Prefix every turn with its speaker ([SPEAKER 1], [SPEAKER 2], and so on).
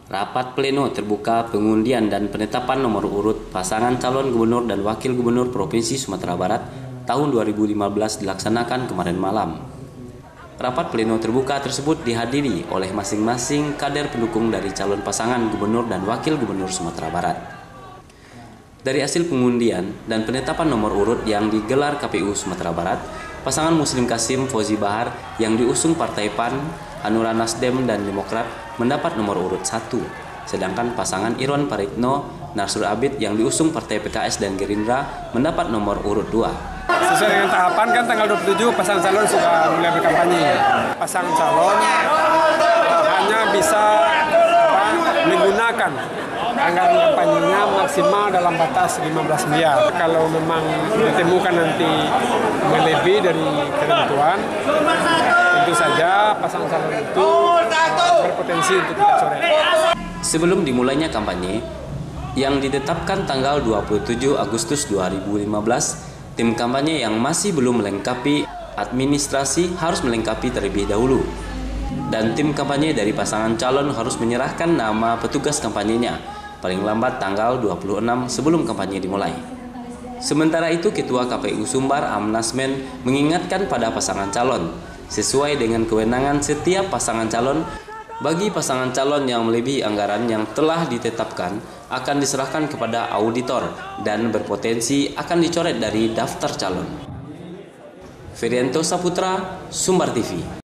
[SPEAKER 1] Rapat pleno terbuka pengundian dan penetapan nomor urut pasangan calon gubernur dan wakil gubernur Provinsi Sumatera Barat tahun 2015 dilaksanakan kemarin malam. Rapat pleno terbuka tersebut dihadiri oleh masing-masing kader pendukung dari calon pasangan gubernur dan wakil gubernur Sumatera Barat. Dari hasil pengundian dan penetapan nomor urut yang digelar KPU Sumatera Barat, pasangan Muslim Kasim Fauzi Bahar yang diusung Partai PAN, Hanura Nasdem dan Demokrat mendapat nomor urut 1. Sedangkan pasangan Irwan Praitno, Narsur Abid yang diusung Partai PKS dan Gerindra mendapat nomor urut 2.
[SPEAKER 2] Sesuai dengan tahapan kan tanggal 27 pasangan calon sudah mulai berkampanye. Pasangan calon hanya bisa menggunakan anggaran kampanyenya maksimal dalam batas 15 miliar. Kalau memang ditemukan nanti melebihi dari ketentuan, tentu saja pasangan calon itu berpotensi untuk kita coret.
[SPEAKER 1] Sebelum dimulainya kampanye yang ditetapkan tanggal 27 Agustus 2015, tim kampanye yang masih belum melengkapi administrasi harus melengkapi terlebih dahulu. Dan tim kampanye dari pasangan calon harus menyerahkan nama petugas kampanyenya paling lambat tanggal 26 sebelum kampanye dimulai. Sementara itu, Ketua KPU Sumbar Amnasmen mengingatkan pada pasangan calon, sesuai dengan kewenangan setiap pasangan calon, bagi pasangan calon yang melebihi anggaran yang telah ditetapkan akan diserahkan kepada auditor dan berpotensi akan dicoret dari daftar calon. Ferianto Saputra, Sumbar TV.